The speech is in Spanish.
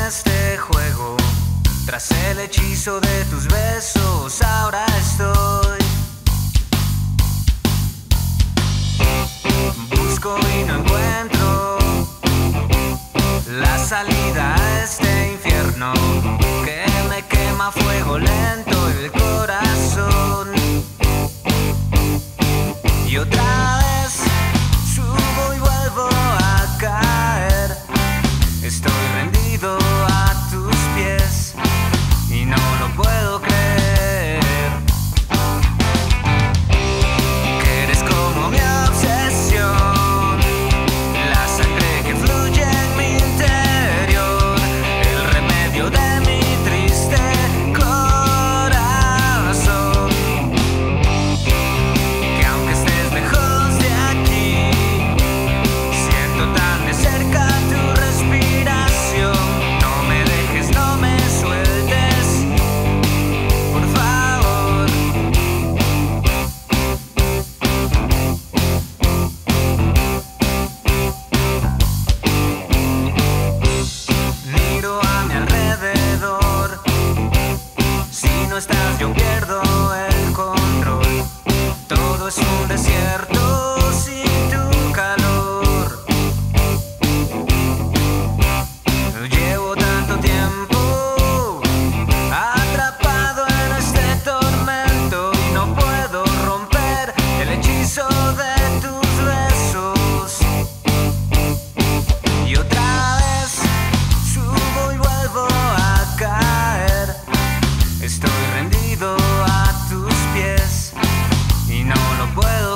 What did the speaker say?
este juego. Tras el hechizo de tus besos, ahora estoy. Busco y no encuentro la salida a este infierno que me quema a fuego lento el corazón. Y otra vez subo y vuelvo a caer. Estoy rendido a tus pies y no lo puedo creer. Que eres como mi obsesión, la sangre que fluye en mi interior, el remedio de mi triste corazón. Que aunque estés lejos de aquí, siento tan de cerca tu respiración. No me dejes, no me sueltes, por favor. Miro a mi alrededor, si no estás yo pierdo el control. Todo es un desierto sin tu calor. Llevo tanto tiempo atrapado en este tormento y no puedo romper el hechizo de tus besos. Y otra vez subo y vuelvo a caer. Estoy rendido a tus pies y no lo puedo